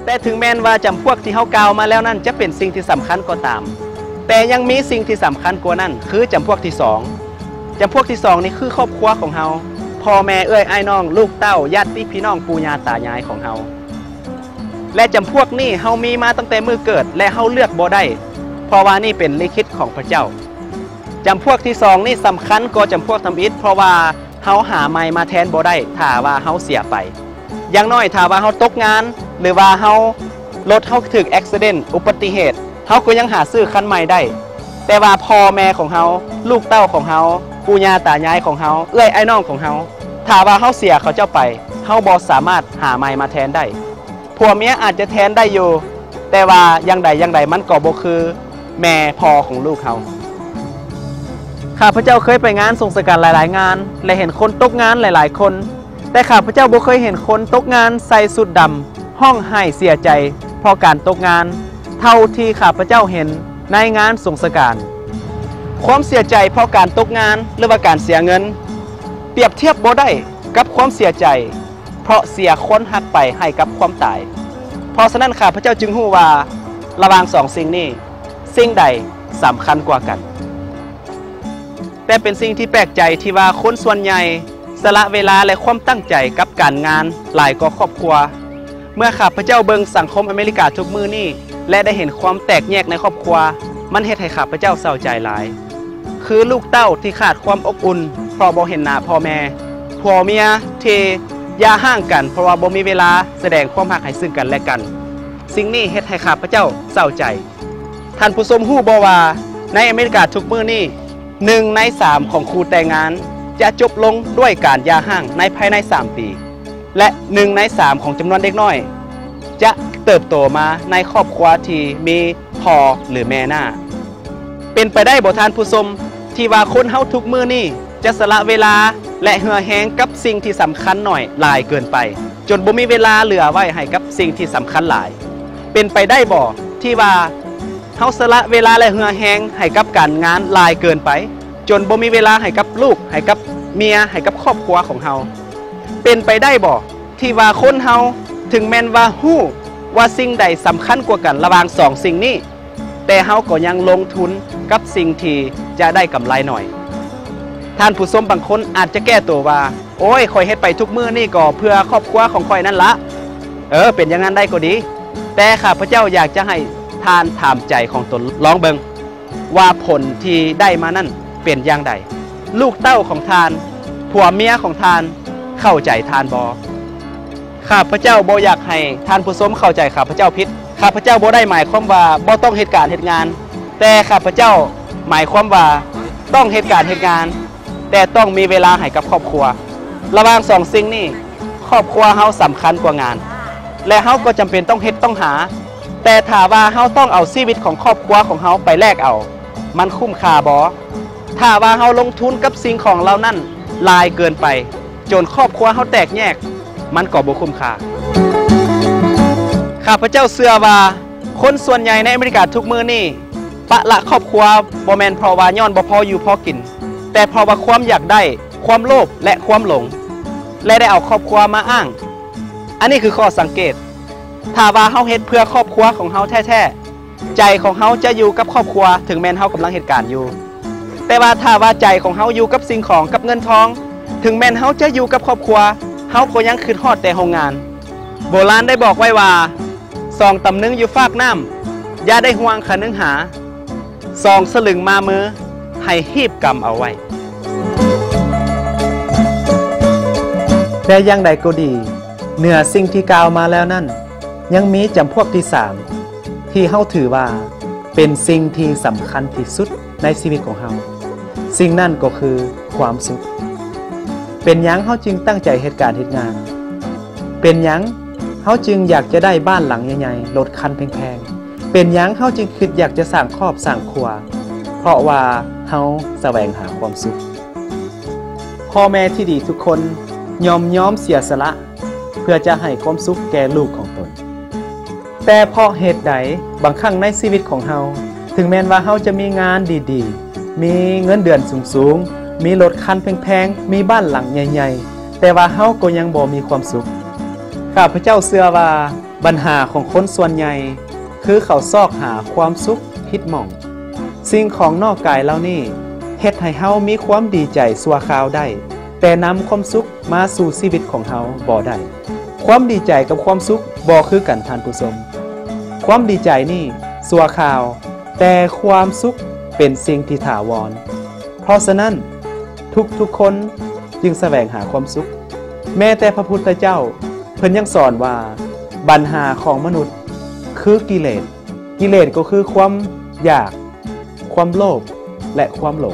แต่ถึงแม้ว่าจำพวกที่เฮากล่าวมาแล้วนั่นจะเป็นสิ่งที่สำคัญก็ตามแต่ยังมีสิ่งที่สำคัญกว่านั้นคือจำพวกที่2จำพวกที่2นี่คือครอบครัวของเฮาพ่อแม่อ้ายน้องลูกเต้าญาติพี่น้องปู่ย่าตายายของเฮาและจำพวกนี้เฮามีมาตั้งแต่มือเกิดและเฮาเลือกบ่ได้เพราะว่านี่เป็นลิขิตของพระเจ้าจำพวกที่2นี่สำคัญกว่าจำพวกทำอิฐเพราะว่าเฮาหาใหม่มาแทนบ่ได้ถ้าว่าเฮาเสียไปอย่างน้อยถ้าว่าเฮาตกงานหรือว่าเฮารถเฮาถึกอุบัติเหตุอุบัติเหตุเฮาก็ยังหาซื้อคันใหม่ได้แต่ว่าพ่อแม่ของเฮาลูกเต้าของเฮาปู่ย่าตายายของเฮาไอ้น้องของเฮาถ้าว่าเฮาเสียเขาเจ้าไปเฮาบ่สามารถหาใหม่มาแทนได้ผัวเมียอาจจะแทนได้อยู่แต่ว่าอย่างใดมันก็บ่คือแม่พ่อของลูกเฮาข้าพเจ้าเคยไปงานส่งสการหลายๆงานและเห็นคนตกงานหลายๆคนแต่ข้าพเจ้าบ่เคยเห็นคนตกงานใส่สุดดำห้องไห้เสียใจเพราะการตกงานเท่าที่ข้าพเจ้าเห็นในงานส่งสการความเสียใจเพราะการตกงานหรือว่าการเสียเงินเปรียบเทียบบ่ได้กับความเสียใจเพราะเสียคนฮักไปให้กับความตายเพราะฉะนั้นข้าพเจ้าจึงรู้ว่าระหว่าง2สิ่งนี้สิ่งใดสำคัญกว่ากันแต่เป็นสิ่งที่แปลกใจที่ว่าคนส่วนใหญ่สละเวลาและความตั้งใจกับการงานหลายกว่าครอบครัวเมื่อข้าพเจ้าเบิ่งสังคมอเมริกาทุกมื้อนี้และได้เห็นความแตกแยกในครอบครัวมันเฮ็ดให้ข้าพเจ้าเศร้าใจหลายคือลูกเต้าที่ขาดความอบอุ่นเพราะบ่เห็นหน้าพ่อแม่ผัวเมียที่อย่าห่างกันเพราะว่าบ่มีเวลาแสดงความรักให้ซึ่งกันและกันสิ่งนี้เฮ็ดให้ข้าพเจ้าเศร้าใจท่านผู้ชมฮู้บ่ว่าในอเมริกาทุกมื้อนี้1 ใน 3ของคู่แต่งงานจะจบลงด้วยการหย่าร้างในภายใน3 ปีและ1 ใน 3ของจำนวนเด็กน้อยจะเติบโตมาในครอบครัวที่มีพ่อหรือแม่หน้าเป็นไปได้บ่ท่านผู้ชมที่ว่าคนเฮาทุกมื้อนี้จะสละเวลาและเหือแห้งกับสิ่งที่สำคัญหน่อยหลายเกินไปจนบ่มีเวลาเหลือไว้ให้กับสิ่งที่สำคัญหลายเป็นไปได้บ่ที่ว่าเฮาสละเวลาและเหือแห้งให้กับการงานหลายเกินไปจนบ่มีเวลาให้กับลูกให้กับเมียให้กับครอบครัวของเฮาเป็นไปได้บ่ที่ว่าคนเฮาถึงแม้นว่าฮู้ว่าสิ่งใดสำคัญกว่ากันระหว่าง2 สิ่งนี้แต่เฮาก็ยังลงทุนกับสิ่งที่จะได้กำไรหน่อยท่านผู้ชมบางคนอาจจะแก้ตัวว่าโอ้ยข่อยเฮ็ดไปทุกมื้อนี่ก็เพื่อครอบครัวของข่อยนั่นละเป็นอย่างนั้นได้ก็ดีแต่ข้าพเจ้าอยากจะให้ท่านถามใจของตนลองเบิ่งว่าผลที่ได้มานั่นเป็นอย่างใดลูกเต้าของท่านผัวเมียของท่านเข้าใจท่านบ่ข้าพเจ้าบ่อยากให้ท่านผู้ชมเข้าใจข้าพเจ้าผิดข้าพเจ้าบ่ได้หมายความว่าบ่ต้องเฮ็ดการเฮ็ดงานแต่ข้าพเจ้าหมายความว่าต้องเฮ็ดการเฮ็ดงานแต่ต้องมีเวลาให้กับครอบครัวระหว่าง2 สิ่งนี้ครอบครัวเฮาสำคัญกว่างานและเฮาก็จำเป็นต้องเฮ็ดต้องหาแต่ถ้าว่าเฮาต้องเอาชีวิตของครอบครัวของเฮาไปแลกเอามันคุ้มค่าบ่ถ้าว่าเฮาลงทุนกับสิ่งของเหล่านั้นหลายเกินไปจนครอบครัวเฮาแตกแยกมันก็บ่คุ้มค่าข้าพเจ้าเชื่อว่าคนส่วนใหญ่ในอเมริกาทุกมื้อนี้ปะละครอบครัวบ่แม่นเพราะว่าย้อนบ่พออยู่พอกินแต่เพราะว่าความอยากได้ความโลภและความหลงและได้เอาครอบครัวมาอ้างอันนี้คือข้อสังเกตถ้าว่าเฮาเฮ็ดเพื่อครอบครัวของเฮาแท้ๆใจของเฮาจะอยู่กับครอบครัวถึงแม้นเฮากำลังเหตุการณ์อยู่แต่ว่าถ้าว่าใจของเฮาอยู่กับสิ่งของกับเงินทองถึงแม้นเฮาจะอยู่กับครอบครัวเฮาก็ยังคิดฮอดแต่โรงงานโบราณได้บอกไว้ว่า2 ตำลึงอยู่ฟากน้ำอย่าได้ห่วงคะนึงหา2 สลึงมามือให้หีบกำเอาไว้แต่อย่างใดก็ดีเหนือสิ่งที่กล่าวมาแล้วนั่นยังมีจำพวกที่3ที่เฮาถือว่าเป็นสิ่งที่สำคัญที่สุดในชีวิตของเฮาสิ่งนั่นก็คือความสุขเป็นหยังเฮาจึงตั้งใจเหตุการณ์เหตุงานเป็นหยังเฮาจึงอยากจะได้บ้านหลังใหญ่ๆรถคันแพงๆเป็นหยังเฮาจึงคิดอยากจะสร้างครอบสร้างครัวเพราะว่าเฮาแสวงหาความสุขพ่อแม่ที่ดีทุกคนยอมเสียสละเพื่อจะให้ความสุขแก่ลูกของตนแต่เพราะเหตุใดบางครั้งในชีวิตของเฮาถึงแม้ว่าเฮาจะมีงานดีๆมีเงินเดือนสูงๆมีรถคันแพงๆมีบ้านหลังใหญ่ๆแต่ว่าเฮาก็ยังบ่มีความสุขข้าพเจ้าเชื่อว่าปัญหาของคนส่วนใหญ่คือเขาซอกหาความสุขผิดหม่องสิ่งของนอกกายเหล่านี้เฮ็ดให้เฮามีความดีใจชั่วคราวได้แต่นำความสุขมาสู่ชีวิตของเฮาบ่ได้ความดีใจกับความสุขบ่คือกันท่านผู้ชมความดีใจนี่ชั่วคราวแต่ความสุขเป็นสิ่งที่ถาวรเพราะฉะนั้นทุกคนจึงแสวงหาความสุขแม้แต่พระพุทธเจ้าเพิ่นยังสอนว่าปัญหาของมนุษย์คือกิเลสก็คือความอยากความโลภและความหลง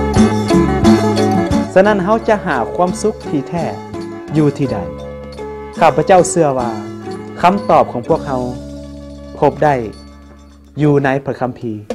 ฉะนั้นเฮาจะหาความสุขที่แท้อยู่ที่ใดข้าพเจ้าเชื่อว่าคำตอบของพวกเราพบได้อยู่ในพระคัมภีร์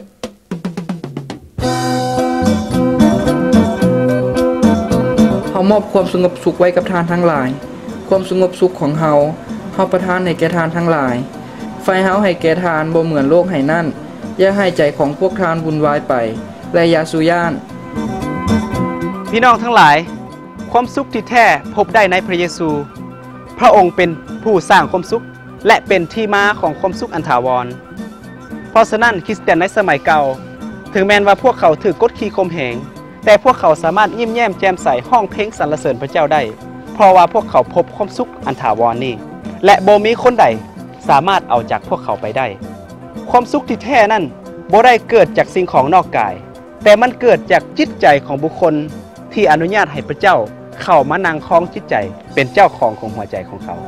เฮามอบความสงบสุขไว้กับทานทั้งหลายความสงบสุขของเฮาประทานให้แก่ทานทั้งหลายไฟเฮาให้แก่ทานบ่เหมือนโลกให้นั่นอย่าให้ใจของพวกทานวุ่นวายไปและอย่าสุย่านพี่น้องทั้งหลายความสุขที่แท้พบได้ในพระเยซูพระองค์เป็นผู้สร้างความสุขและเป็นที่มาของความสุขอันถาวรเพราะฉะนั้นคริสเตียนในสมัยเก่าถึงแม้ว่าพวกเขาถือกดขี่ข่มเหงแต่พวกเขาสามารถยิ้มแย้มแจ่มใสห้องเพลงสรรเสริญพระเจ้าได้เพราะว่าพวกเขาพบความสุขอันถาวรนี้และบ่มีคนใดสามารถเอาจากพวกเขาไปได้ความสุขที่แท้นั้นบ่ได้เกิดจากสิ่งของนอกกายแต่มันเกิดจากจิตใจของบุคคลที่อนุญาตให้พระเจ้าเข้ามานั่งครองจิตใจเป็นเจ้าของหัวใจของเขา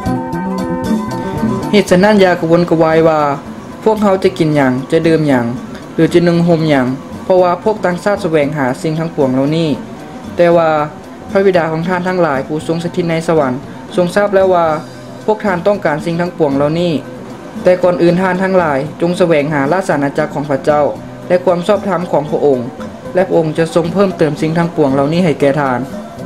เหตุฉะนั้นอย่ากระวนกระวายว่าพวกเขาจะกินหยังจะดื่มหยังหรือจะนุ่งห่มหยังเพราะว่าพวกต่างชาติแสวงหาสิ่งทั้งปวงเหล่านี้แต่ว่าพระบิดาของท่านทั้งหลายผู้ทรงสถิตในสวรรค์ทรงทราบแล้วว่าพวกท่านต้องการสิ่งทั้งปวงเหล่านี้แต่ก่อนอื่นท่านทั้งหลายจงแสวงหาราชอาณาจักรของพระเจ้าและความชอบธรรมของพระองค์และพระองค์จะทรงเพิ่มเติมสิ่งทั้งปวงเหล่านี้ให้แก่ท่าน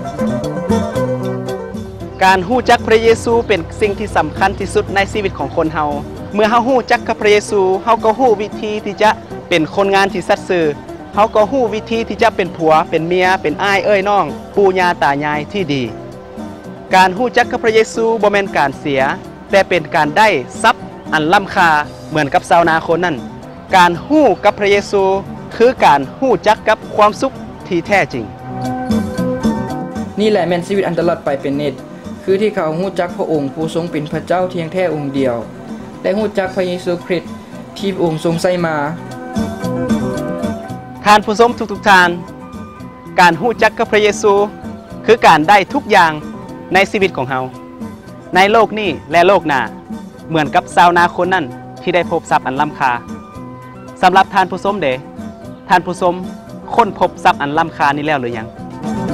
การฮู้จักพระเยซูเป็นสิ่งที่สำคัญที่สุดในชีวิตของคนเฮาเมื่อเฮาฮู้จักกับพระเยซูเฮาก็ฮู้วิธีที่จะเป็นคนงานที่สัตย์ซื่อเฮาก็ฮู้วิธีที่จะเป็นผัวเป็นเมียเป็นอ้ายเอ้ยน้องปู่ย่าตายายที่ดีการฮู้จักกับพระเยซูบ่แม่นการเสียแต่เป็นการได้ทรัพย์อันล้ำค่าเหมือนกับชาวนาคนนั้นการฮู้กับพระเยซูคือการฮู้จักกับความสุขที่แท้จริงนี่แหละแม่นชีวิตอันตลอดไปเป็นนิจคือที่เขาฮู้จักพระองค์ผู้ทรงเป็นพระเจ้าเพียงแท้องค์เดียวและฮู้จักพระเยซูคริสต์ที่พระองค์ทรงใส่มาท่านผู้ชมทุกท่านการฮู้จักกับพระเยซูคือการได้ทุกอย่างในชีวิตของเฮาในโลกนี้และโลกหน้าเหมือนกับชาวนาคนนั้นที่ได้พบทรัพย์อันล้ำค่าสำหรับท่านผู้ชมท่านผู้ชมค้นพบทรัพย์อันล้ำค่านี้แล้วหรือยัง